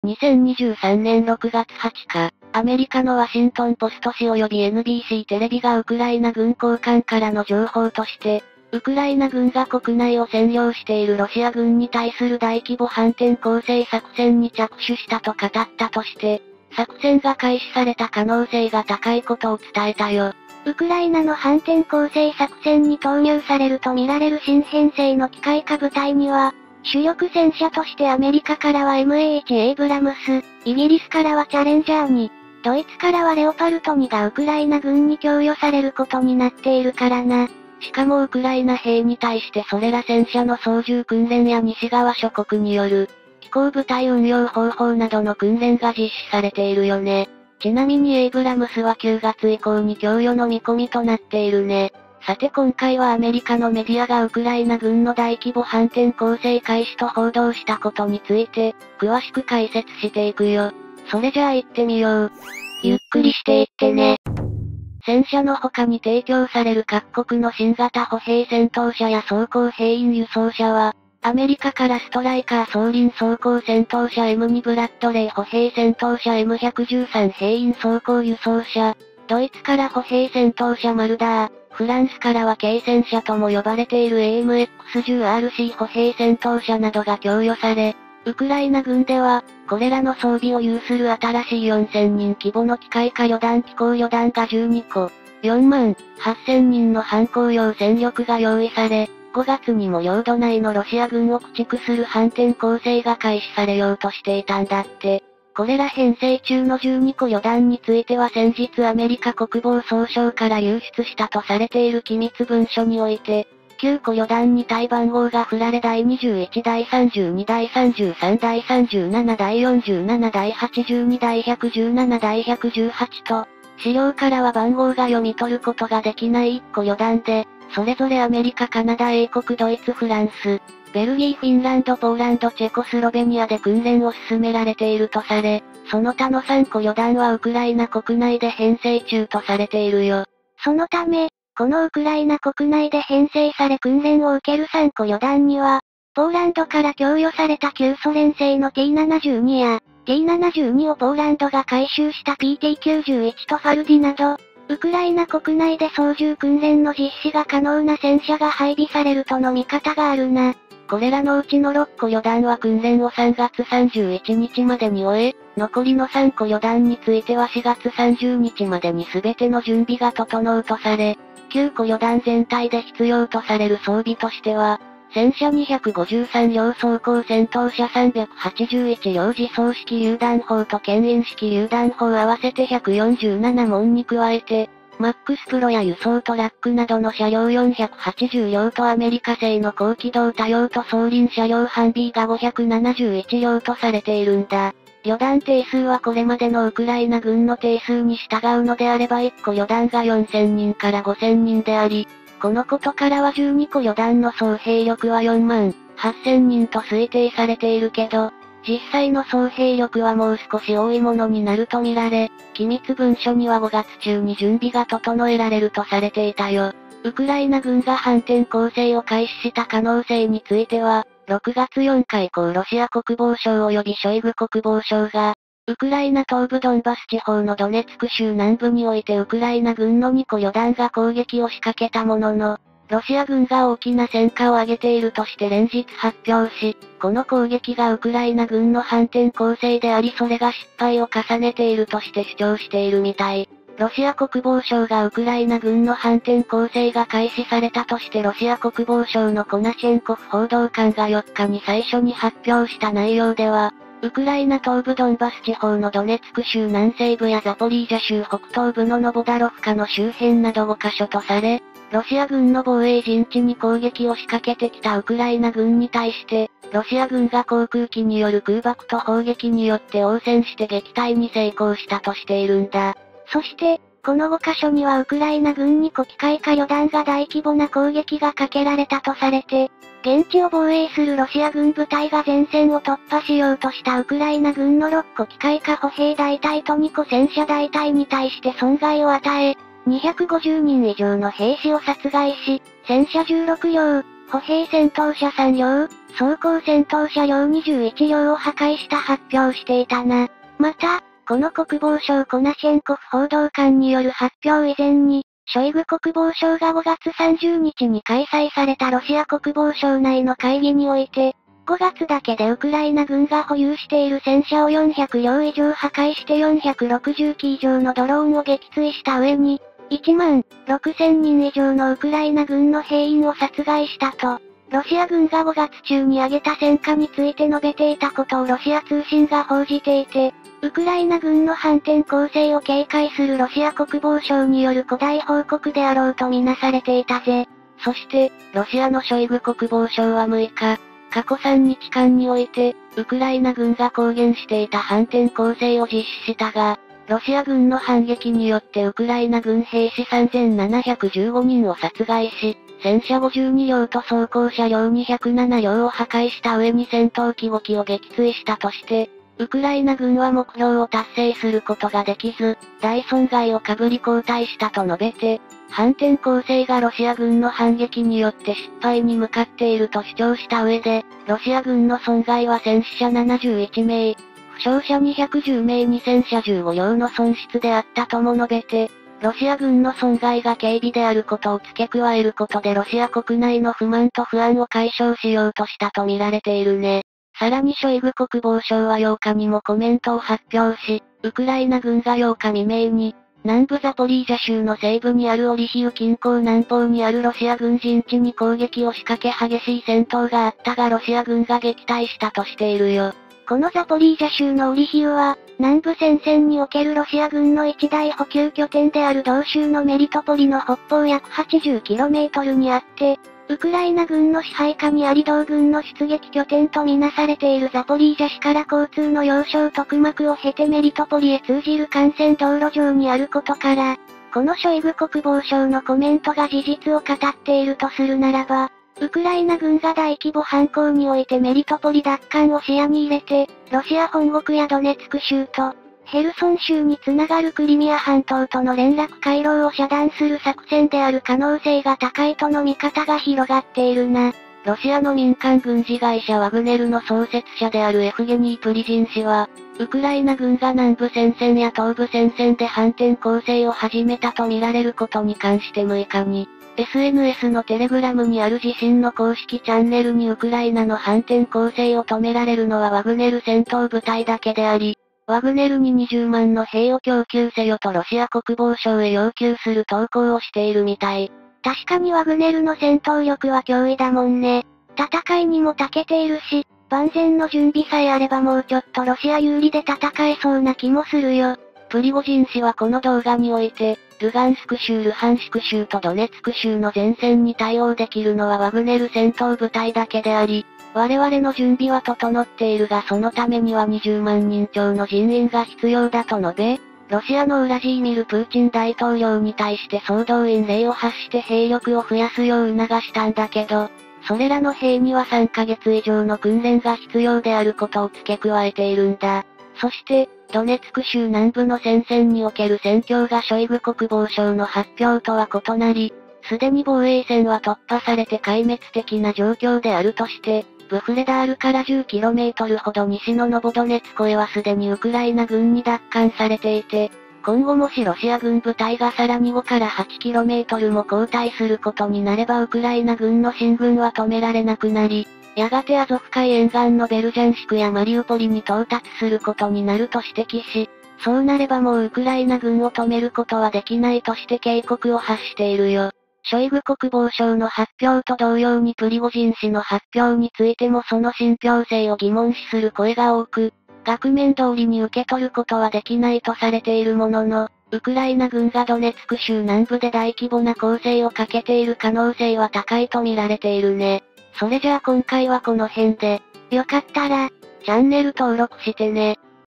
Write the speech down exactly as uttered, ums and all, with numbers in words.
にせんにじゅうさんねんろくがつはつか、アメリカのワシントンポスト紙及び エヌビーシー テレビがウクライナ軍高官からの情報として、ウクライナ軍が国内を占領しているロシア軍に対する大規模反転攻勢作戦に着手したと語ったとして、作戦が開始された可能性が高いことを伝えたよ。 ウクライナの反転攻勢作戦に投入されるとみられる新編成の機械化部隊には、主力戦車としてアメリカからは エムエーワン エイブラムス、イギリスからはチャレンジャーに、ドイツからはレオパルトにがウクライナ軍に供与されることになっているからな。 しかもウクライナ兵に対してそれら戦車の操縦訓練や西側諸国による、機甲部隊運用方法などの訓練が実施されているよね。ちなみにエイブラムスはくがつ以降に供与の見込みとなっているね。さて今回はアメリカのメディアがウクライナ軍の大規模反転攻勢開始と報道したことについて、詳しく解説していくよ。それじゃあ行ってみよう。 ゆっくりしていってね。 戦車の他に提供される各国の新型歩兵戦闘車や装甲兵員輸送車は、アメリカからストライカー装輪装甲戦闘車 エムツー ブラッドレー歩兵戦闘車 エムひゃくじゅうさん 兵員装甲輸送車、ドイツから歩兵戦闘車マルダー、フランスからは軽戦車とも呼ばれている エーエムエックスじゅうアールシー 歩兵戦闘車などが供与され、ウクライナ軍では、これらの装備を有する新しいよんせんにん規模の機械化旅団機甲旅団がじゅうにこ、よんまんはっせんにんの反攻用戦力が用意され、ごがつにも領土内のロシア軍を駆逐する反転攻勢が開始されようとしていたんだって。これら編成中のじゅうにこ旅団については先日アメリカ国防総省から流出したとされている機密文書において、きゅうこ旅団に対番号が振られだいにじゅういち、だいさんじゅうに、だいさんじゅうさん、だいさんじゅうなな、だいよんじゅうなな、だいはちじゅうに、だいひゃくじゅうなな、だいひゃくじゅうはちと、資料からは番号が読み取ることができないいっこ旅団で、それぞれアメリカ、カナダ、英国、ドイツ、フランス、ベルギー、フィンランド、ポーランド、チェコスロベニアで訓練を進められているとされ、その他のさんこ旅団はウクライナ国内で編成中とされているよ。 そのため、このウクライナ国内で編成され訓練を受けるさんこ旅団には、ポーランドから供与された旧ソ連製の ティーななじゅうに や、ティーななじゅうに をポーランドが回収した ピーティーきゅうじゅういち とファルディなど、ウクライナ国内で操縦訓練の実施が可能な戦車が配備されるとの見方があるな。 これらのうちのろっこ旅団は訓練をさんがつさんじゅういちにちまでに終え、残りのさんこ旅団についてはしがつさんじゅうにちまでに全ての準備が整うとされ、きゅうこ旅団全体で必要とされる装備としては、戦車にひゃくごじゅうさんりょう装甲戦闘車さんびゃくはちじゅういちりょう自走式榴弾砲と牽引式榴弾砲合わせてひゃくよんじゅうななもんに加えて、マックスプロや輸送トラックなどの車両よんひゃくはちじゅうりょうとアメリカ製の高機動多用途装輪車両ハンビーがごひゃくななじゅういちりょうとされているんだ。旅団定数はこれまでのウクライナ軍の定数に従うのであればいっこ旅団がよんせんにんからごせんにんであり、このことからはじゅうにこ旅団の総兵力はよんまんはっせんにんと推定されているけど、実際の総兵力はもう少し多いものになると見られ、機密文書にはごがつちゅうに準備が整えられるとされていたよ。ウクライナ軍が反転攻勢を開始した可能性については、ろくがつよっか以降ロシア国防省及びショイグ国防相が、ウクライナ東部ドンバス地方のドネツク州南部においてウクライナ軍のにこ旅団が攻撃を仕掛けたものの、ロシア軍が大きな戦果を上げているとして連日発表し、この攻撃がウクライナ軍の反転攻勢でありそれが失敗を重ねているとして主張しているみたい。ロシア国防省がウクライナ軍の反転攻勢が開始されたとしてロシア国防省のコナシェンコフ報道官がよっかに最初に発表した内容では、ウクライナ東部ドンバス地方のドネツク州南西部やザポリージャ州北東部のノボダロフカの周辺などごカ所とされ、ロシア軍の防衛陣地に攻撃を仕掛けてきたウクライナ軍に対して、ロシア軍が航空機による空爆と砲撃によって応戦して撃退に成功したとしているんだ。 そして、このごカ所にはウクライナ軍に機械化旅団が大規模な攻撃がかけられたとされて、現地を防衛するロシア軍部隊が前線を突破しようとしたウクライナ軍のろっこ機械化歩兵大隊とにこ戦車大隊に対して損害を与え、にひゃくごじゅうにん以上の兵士を殺害し、戦車じゅうろくりょう、 歩兵戦闘車さんりょう、装甲戦闘車両にじゅういちりょうを破壊した発表していたな。また、この国防省コナシェンコフ報道官による発表以前に、ショイグ国防相がごがつさんじゅうにちに開催されたロシア国防省内の会議において、ごがつだけでウクライナ軍が保有している戦車をよんひゃくりょう以上破壊してよんひゃくろくじゅうき以上のドローンを撃墜した上に、いちまんろくせんにん以上のウクライナ軍の兵員を殺害したと、ロシア軍がごがつ中に挙げた戦果について述べていたことをロシア通信が報じていて、ウクライナ軍の反転攻勢を警戒するロシア国防省による古代報告であろうとみなされていたぜ。 そして、ロシアのショイグ国防相はむいか、過去さんにちかんにおいて、ウクライナ軍が公言していた反転攻勢を実施したが、ロシア軍の反撃によってウクライナ軍兵士さんぜんななひゃくじゅうごにんを殺害し、戦車ごじゅうにりょうと装甲車両にひゃくななりょうを破壊した上に戦闘機ごきを撃墜したとして、ウクライナ軍は目標を達成することができず、大損害をかぶり後退したと述べて、反転攻勢がロシア軍の反撃によって失敗に向かっていると主張した上で、ロシア軍の損害は戦死者ななじゅういちめい、負傷者にひゃくじゅうめいに戦車じゅうごりょうの損失であったとも述べて、ロシア軍の損害が軽微であることを付け加えることでロシア国内の不満と不安を解消しようとしたと見られているね。さらにショイグ国防相はようかにもコメントを発表し、ウクライナ軍がようか未明に、南部ザポリージャ州の西部にあるオリヒウ近郊南方にあるロシア軍陣地に攻撃を仕掛け激しい戦闘があったがロシア軍が撃退したとしているよ。 このザポリージャ州のオリヒウは、南部戦線におけるロシア軍の一大補給拠点である同州のメリトポリの北方約 はちじゅうキロメートル にあって、ウクライナ軍の支配下にあり同軍の出撃拠点とみなされているザポリージャ市から交通の要衝トクマクを経てメリトポリへ通じる幹線道路上にあることから、このショイグ国防相のコメントが事実を語っているとするならば、ウクライナ軍が大規模反攻においてメリトポリ奪還を視野に入れて、ロシア本国やドネツク州と、ヘルソン州につながるクリミア半島との連絡回廊を遮断する作戦である可能性が高いとの見方が広がっているな。 ロシアの民間軍事会社ワグネルの創設者であるエフゲニー・プリジン氏は、ウクライナ軍が南部戦線や東部戦線で反転攻勢を始めたと見られることに関してむいかに、エスエヌエス のテレグラムにある自身の公式チャンネルにウクライナの反転攻勢を止められるのはワグネル戦闘部隊だけであり、ワグネルににじゅうまんの兵を供給せよとロシア国防省へ要求する投稿をしているみたい。 確かにワグネルの戦闘力は脅威だもんね。戦いにも長けているし、万全の準備さえあればもうちょっとロシア有利で戦えそうな気もするよ。 プリゴジン氏はこの動画において、ルガンスク州ルハンシク州とドネツク州の前線に対応できるのはワグネル戦闘部隊だけであり、我々の準備は整っているがそのためにはにじゅうまんにん超の人員が必要だと述べ、ロシアのウラジーミル・プーチン大統領に対して総動員令を発して兵力を増やすよう促したんだけど、それらの兵にはさんかげつ以上の訓練が必要であることを付け加えているんだ。そして、ドネツク州南部の戦線における戦況がショイグ国防相の発表とは異なり、すでに防衛線は突破されて壊滅的な状況であるとして、ブフレダールから じゅっキロメートル ほど西のノボドネツコへはすでにウクライナ軍に奪還されていて、今後もしロシア軍部隊がさらにごから はちキロメートル も後退することになればウクライナ軍の進軍は止められなくなり、やがてアゾフ海沿岸のベルジャンシクやマリウポリに到達することになると指摘し、そうなればもうウクライナ軍を止めることはできないとして警告を発しているよ。ショイグ国防相の発表と同様にプリゴジン氏の発表についてもその信憑性を疑問視する声が多く、額面通りに受け取ることはできないとされているものの、ウクライナ軍がドネツク州南部で大規模な攻勢をかけている可能性は高いと見られているね。それじゃあ今回はこの辺で、 よかったら、 チャンネル登録してね。